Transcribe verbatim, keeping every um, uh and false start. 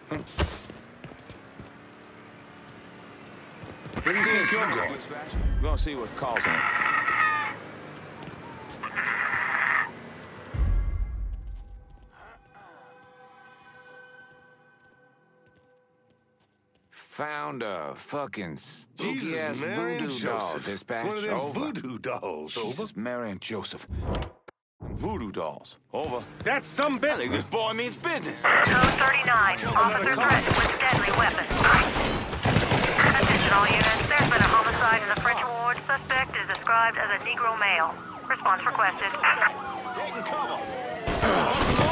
Where do you think you're going? We're gonna see what's causing it. Found a fucking spooky ass Jesus, Mary and voodoo doll. Joseph. Dispatch. It's one of them Over. voodoo dolls. Over. Jesus, Mary and Joseph. Voodoo dolls. Over. That's some I bit. think this boy means business. Code thirty-nine. Officer threatened with deadly weapon. Attention all units. There's been a homicide in the French ward. Suspect is described as a Negro male. Response requested. Taking cover.